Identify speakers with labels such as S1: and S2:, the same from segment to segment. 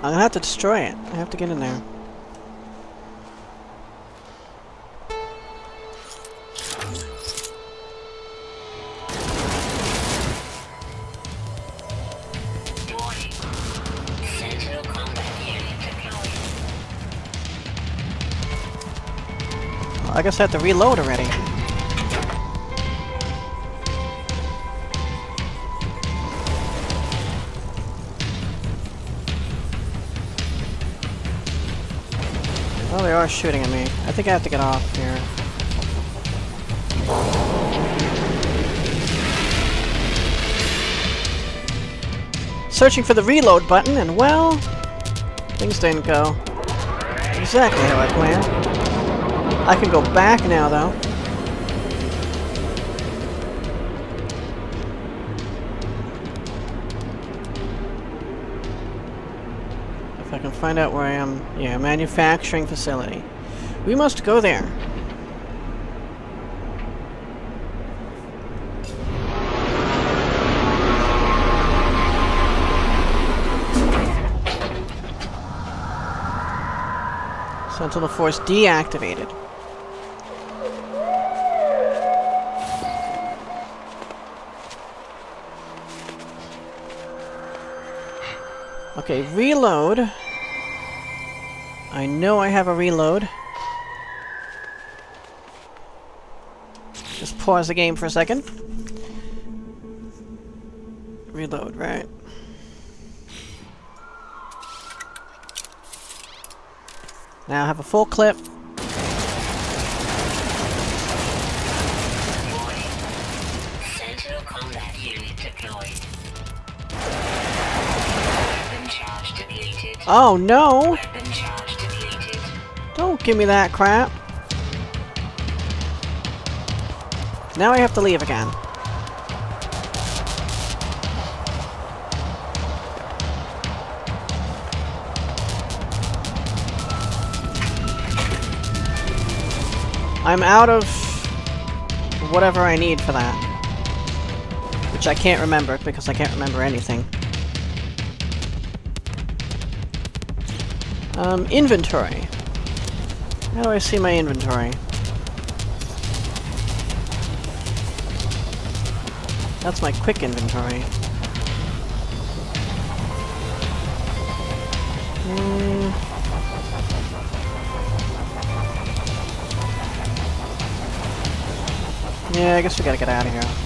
S1: I'm gonna have to destroy it. I have to get in there. I guess I have to reload already. Oh, they are shooting at me. I think I have to get off here. Searching for the reload button, and well, things didn't go exactly how I planned. I can go back now, though. If I can find out where I am. Yeah, manufacturing facility. We must go there. Sentinel Force deactivated. Okay, reload. I know I have a reload. Just pause the game for a second. Reload, right. Now I have a full clip.
S2: Sentinel combat unit deployed.
S1: Oh no!
S2: Weapon charge depleted.
S1: Don't give me that crap. Now I have to leave again. I'm out of whatever I need for that. Which I can't remember, because I can't remember anything. Inventory. How do I see my inventory? That's my quick inventory. Yeah, I guess we gotta get out of here.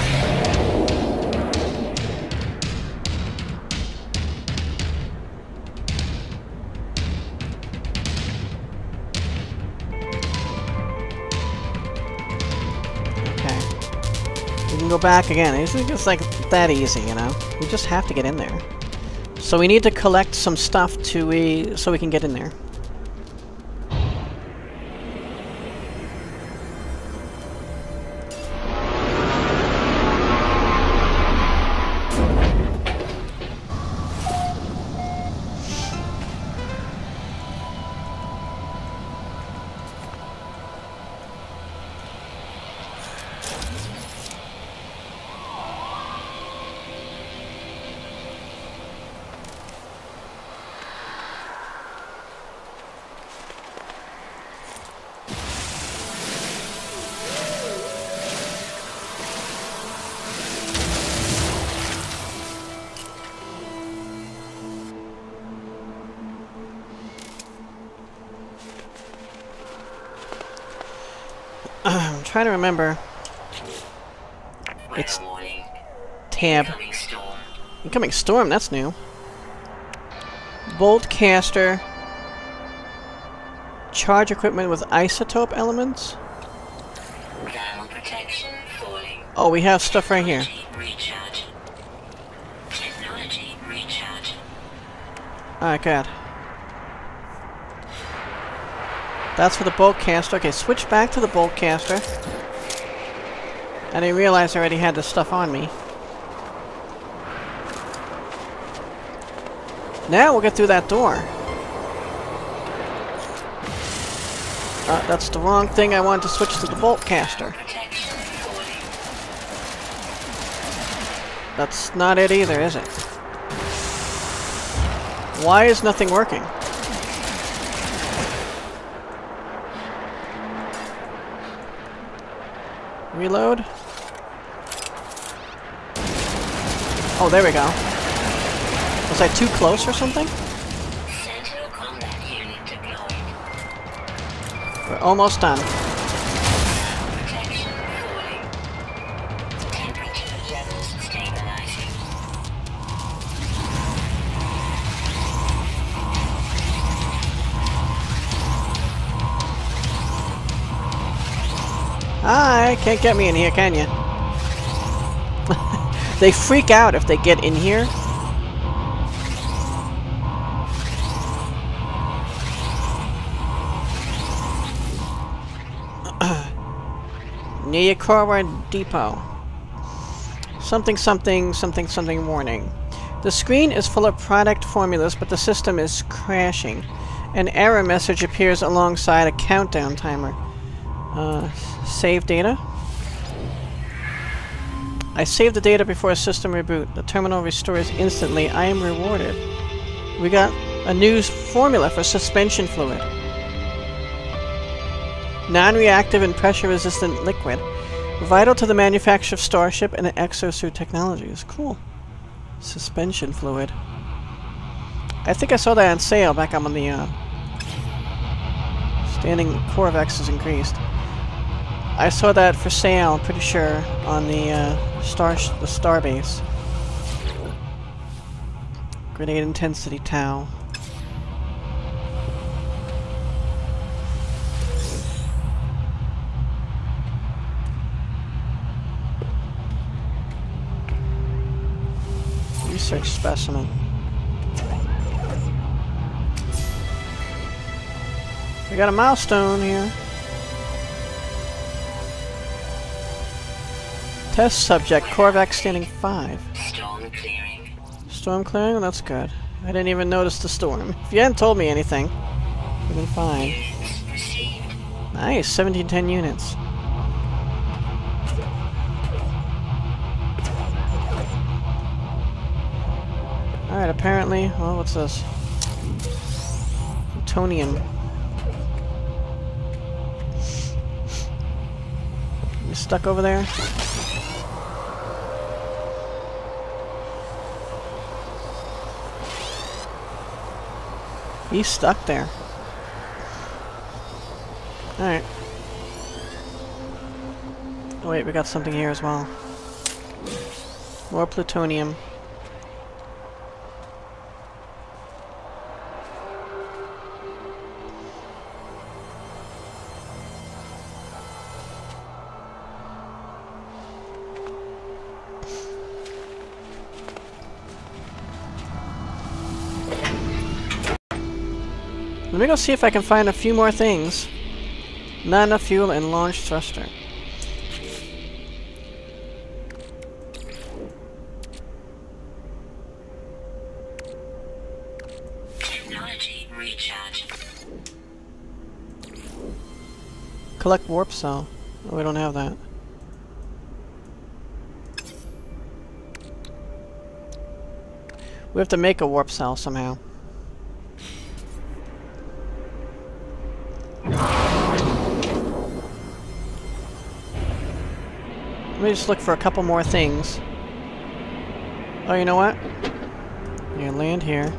S1: Go back again. It's just like that easy, you know? We just have to get in there. So we need to collect some stuff to so we can get in there. I'm trying to remember. It's tab. Incoming storm, that's new. Bolt caster. Charge equipment with isotope elements. Oh, we have stuff right here. Alright, good. That's for the bolt caster. Okay, switch back to the bolt caster. I didn't realize I already had this stuff on me. Now we'll get through that door. That's the wrong thing. I wanted to switch to the bolt caster. That's not it either, is it? Why is nothing working? Reload. Oh, there we go. Was I too close or something?
S2: Sentinel combat unit deployed.
S1: We're almost done.
S2: Protection falling. Temperature levels stabilizing.
S1: Hi, can't get me in here, can you? They freak out if they get in here. Near Corward Depot. Something warning. The screen is full of product formulas, but the system is crashing. An error message appears alongside a countdown timer. Save data. I saved the data before a system reboot. The terminal restores instantly. I am rewarded. We got a new formula for suspension fluid. Non-reactive and pressure-resistant liquid. Vital to the manufacture of Starship and exosuit technologies. Cool. Suspension fluid. I think I saw that on sale back on the standing Corvex is increased. I saw that for sale, I'm pretty sure, on the Starbase. Grenade intensity Tau. Research specimen. We got a milestone here. Test subject, Corvax standing 5.
S2: Storm clearing.
S1: Storm clearing? Well, that's good. I didn't even notice the storm. If you hadn't told me anything, we've been fine.
S2: Units received.
S1: Nice, 1710 units. Alright, apparently, well, what's this? Plutonium. You stuck over there? He's stuck there. Alright. Oh wait, we got something here as well. More plutonium. Let me go see if I can find a few more things. Not enough fuel and launch thruster.
S2: Technology recharge.
S1: Collect warp cell. Oh, we don't have that. We have to make a warp cell somehow. Let me just look for a couple more things. Oh, you know what? You land here.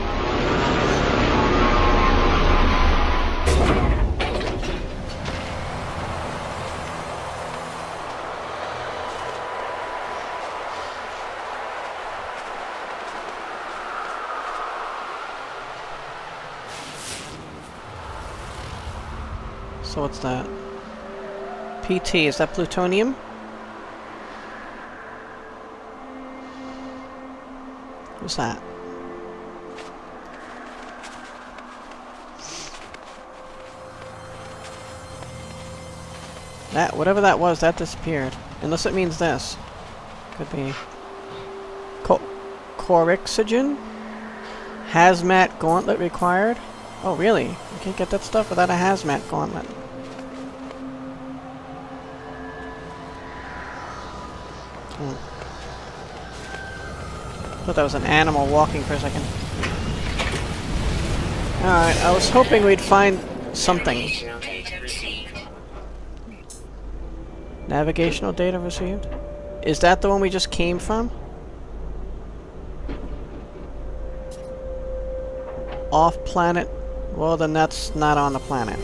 S1: So what's that? PT, is that plutonium? What's that? That, whatever that was, that disappeared. Unless it means this. Could be. Corixogen? Hazmat gauntlet required? Oh, really? You can't get that stuff without a hazmat gauntlet. I thought that was an animal walking for a second. Alright, I was hoping we'd find something.
S2: Navigational data received.
S1: Navigational data received? Is that the one we just came from? Off planet? Well, then that's not on the planet.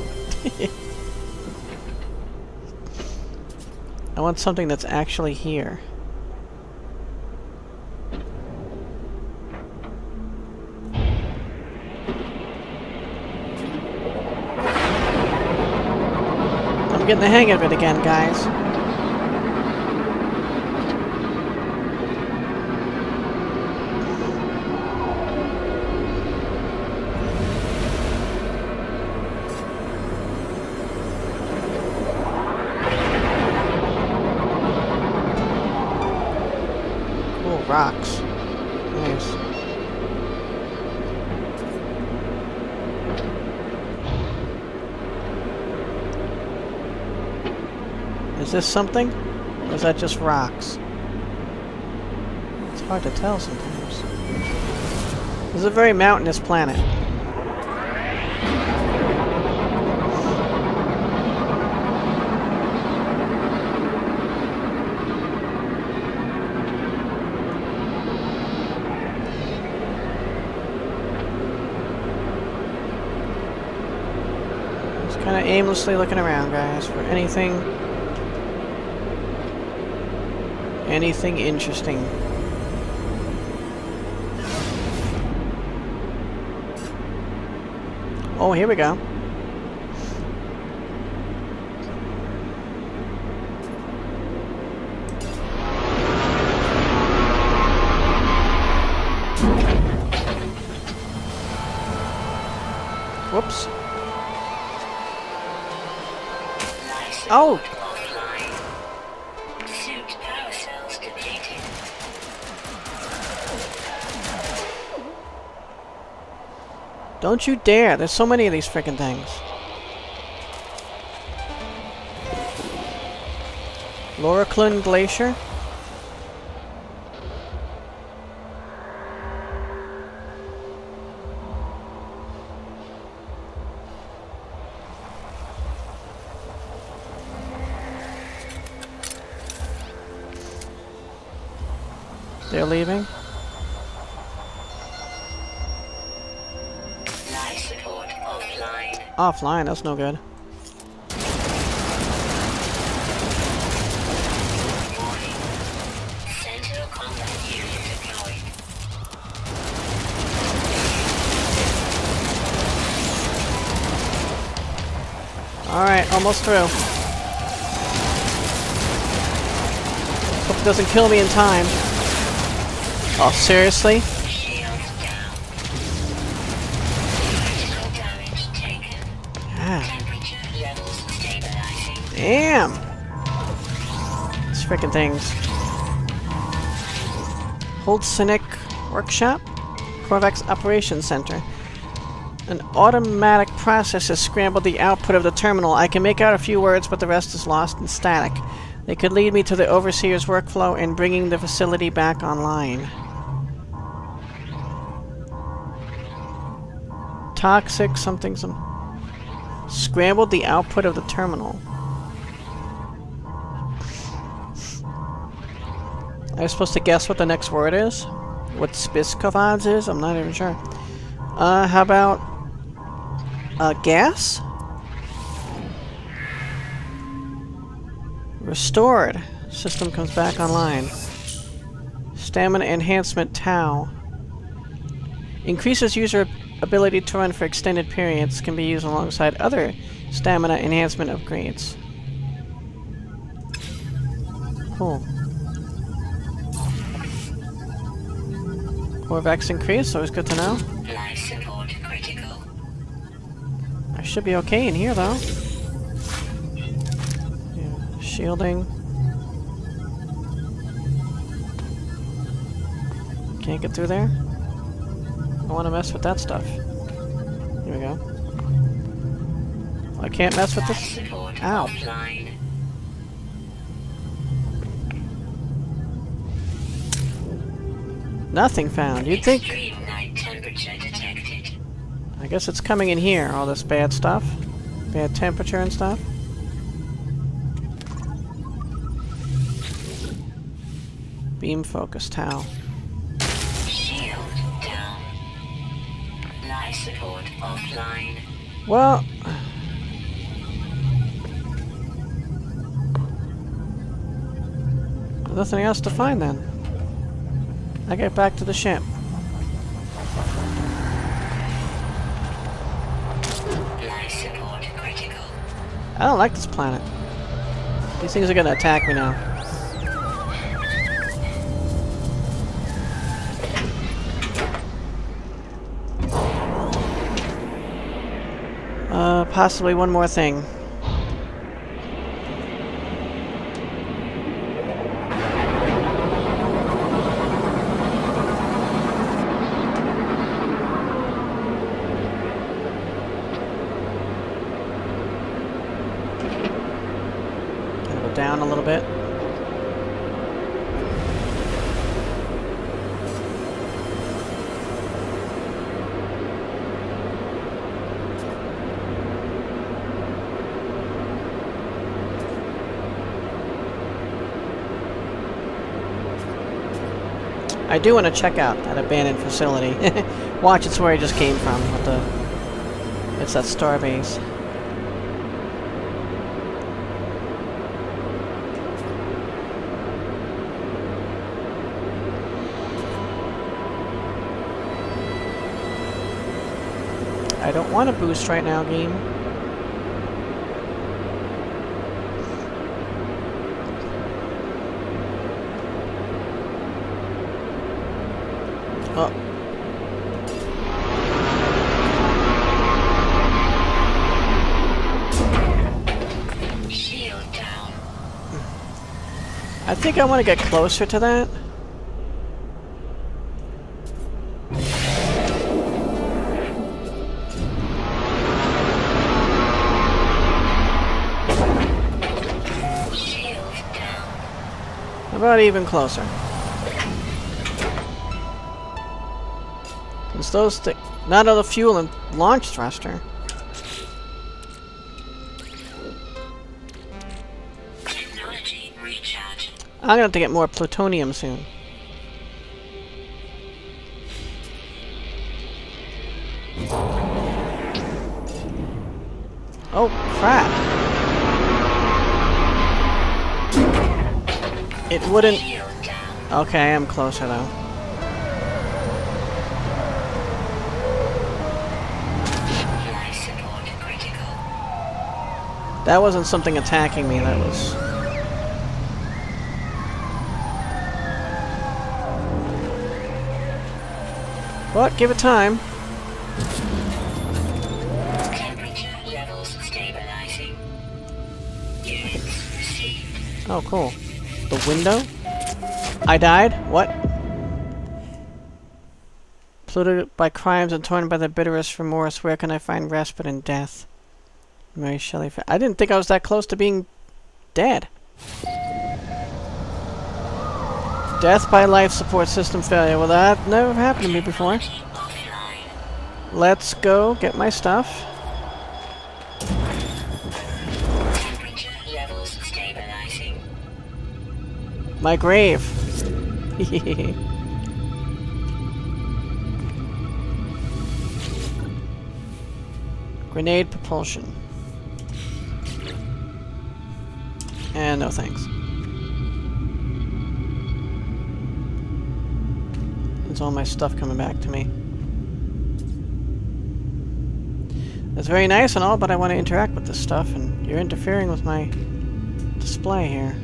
S1: I want something that's actually here. I'm getting the hang of it again, guys. Cool rocks. Nice. Is this something? Or is that just rocks? It's hard to tell sometimes. This is a very mountainous planet. Just kind of aimlessly looking around, guys, for anything interesting. Oh, here we go. Whoops. Oh!
S2: Suit power cells depleted.
S1: Don't you dare! There's so many of these frickin' things. Loriclin Glacier? They're leaving?
S2: Life support offline.
S1: Offline, that's no good.
S2: Warning. Sentinel combat unit deployed.
S1: Alright, almost through. Hope it doesn't kill me in time. Oh, seriously?
S2: Shields down. Critical damage taken.
S1: Ah,
S2: Temperature levels stabilizing.
S1: damn! These frickin' things. Hold Cynic Workshop? Corvex Operations Center. An automatic process has scrambled the output of the terminal. I can make out a few words, but the rest is lost in static. They could lead me to the Overseer's workflow and bringing the facility back online. Toxic something some... Scrambled the output of the terminal. I was supposed to guess what the next word is? What Spiskovads is? I'm not even sure. How about... gas? Restored. System comes back online. Stamina enhancement Tau. Increases user ability to run for extended periods. Can be used alongside other stamina enhancement upgrades. Cool. Corvex increase, always good to know.
S2: Life support critical.
S1: I should be okay in here though. Yeah, shielding. Can't get through there? I want to mess with that stuff. Here we go. I can't mess with
S2: Life
S1: this.
S2: support
S1: Ow.
S2: offline.
S1: Nothing found. You'd think...
S2: Extreme night temperature detected.
S1: I guess it's coming in here, all this bad stuff. Bad temperature and stuff. Beam focus towel.
S2: Shield down. Life support offline.
S1: Well... nothing else to find then. I get back to the ship.
S2: Life support critical.
S1: I don't like this planet. These things are gonna attack me now. Possibly one more thing. Down a little bit. I do want to check out that abandoned facility. Watch, it's where I just came from with the... it's that star base. I don't want to boost right now, game. Oh.
S2: Shield down.
S1: I think I want to get closer to that. How about even closer? Since those not all the fuel and launch thruster.
S2: Technology recharge.
S1: I'm gonna have to get more plutonium soon. Oh crap! It wouldn't... okay, I'm closer though.
S2: Life support critical.
S1: That wasn't something attacking me, that was... but give it time.
S2: Temperature levels stabilizing. Units received.
S1: Oh, cool. The window? I died? What? Polluted by crimes and torn by the bitterest remorse, where can I find respite in death? Mary Shelley. I didn't think I was that close to being dead. Death by life support system failure. Well, that never happened to me before.
S2: Offline.
S1: Let's go get my stuff.
S2: Temperature levels stabilizing.
S1: My grave. Grenade propulsion. And no thanks. It's all my stuff coming back to me. That's very nice and all, but I want to interact with this stuff, and you're interfering with my display here.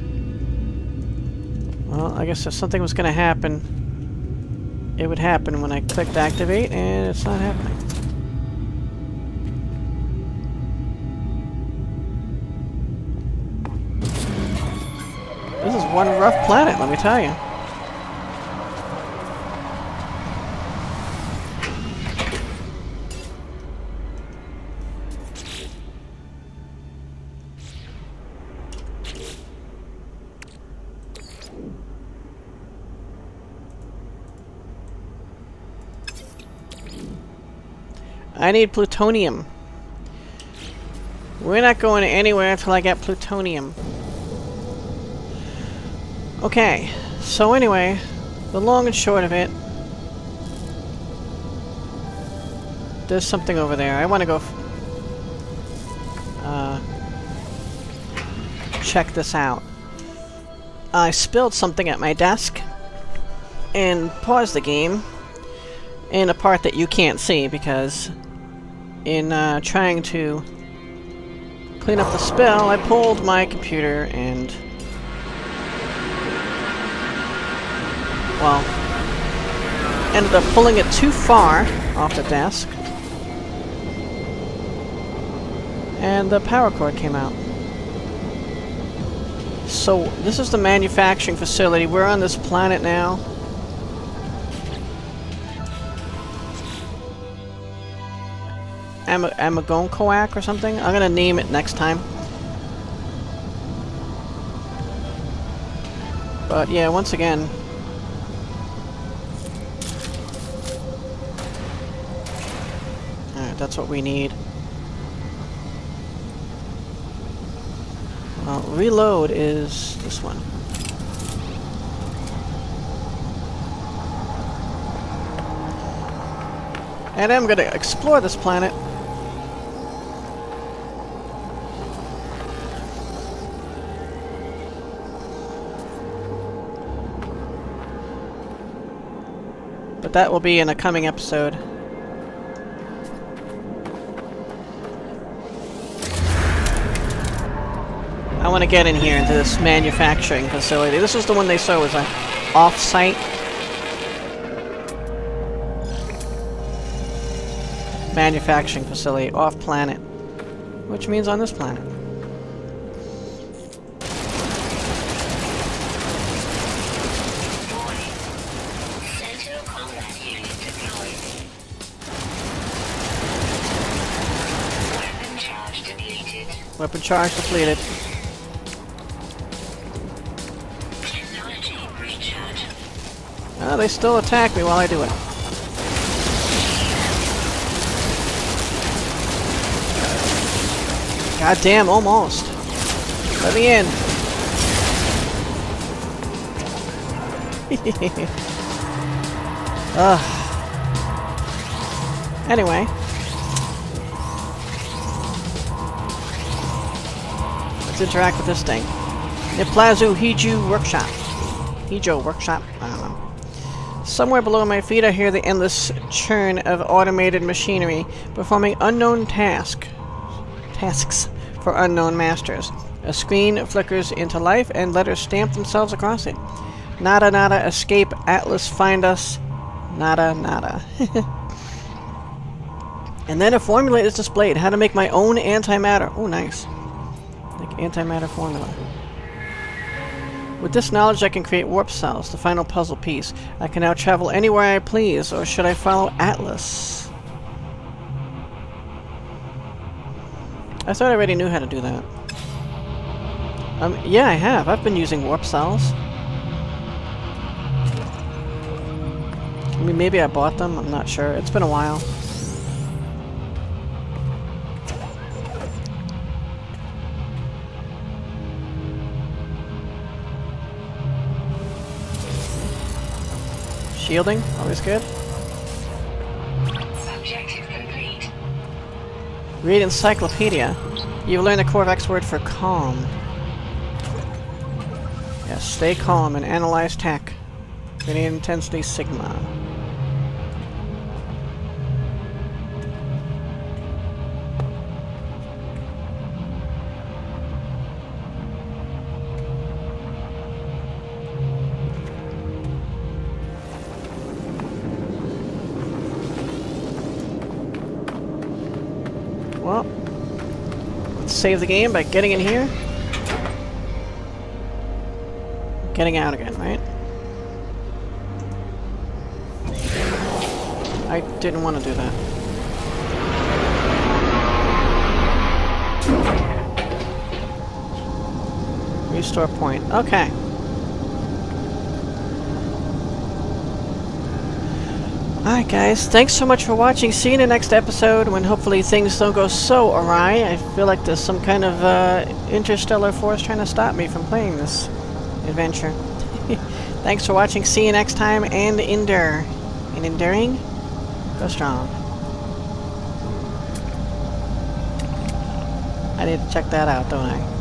S1: Well, I guess if something was going to happen, it would happen when I clicked activate, and it's not happening. This is one rough planet, let me tell you. I need plutonium. We're not going anywhere until I get plutonium. Okay, so anyway, the long and short of it, there's something over there. I want to go check this out. I spilled something at my desk and paused the game in a part that you can't see because in trying to clean up the spill, I pulled my computer and, well, ended up pulling it too far off the desk and the power cord came out. So this is the manufacturing facility. We're on this planet now. Amagoncoac or something? I'm gonna name it next time. But yeah, once again, alright, that's what we need. Reload is this one. And I'm gonna explore this planet. But that will be in a coming episode. I want to get in here into this manufacturing facility. This is the one they saw was an off-site manufacturing facility, off-planet, which means on this planet.
S2: Center combat unit deployed. Weapon charge depleted.
S1: Weapon charge depleted.
S2: Technology recharge.
S1: Oh, they still attack me while I do it. God damn, almost. Let me in. Ugh. Anyway. Let's interact with this thing. The Plazo Hiju Workshop. Hijo Workshop? I don't know. Somewhere below my feet I hear the endless churn of automated machinery performing unknown tasks for unknown masters. A screen flickers into life and letters stamp themselves across it. Nada nada, escape, Atlas, find us. Nada nada. And then a formula is displayed. How to make my own antimatter. Oh, nice. Like antimatter formula. With this knowledge I can create warp cells, the final puzzle piece. I can now travel anywhere I please, or should I follow Atlas? I thought I already knew how to do that. Yeah, I have. I've been using warp cells. I mean, maybe I bought them. I'm not sure. It's been a while. Shielding, always good.
S2: Objective complete.
S1: Read encyclopedia. You've learned the Korvax word for calm. Yes, stay calm and analyze tech. Gradient intensity sigma. Well, let's save the game by getting in here. Getting out again, right? I didn't want to do that. Restore point. Okay. Alright guys, thanks so much for watching. See you in the next episode when hopefully things don't go so awry. I feel like there's some kind of interstellar force trying to stop me from playing this adventure. Thanks for watching. See you next time, and endure. And enduring, go strong. I need to check that out, don't I?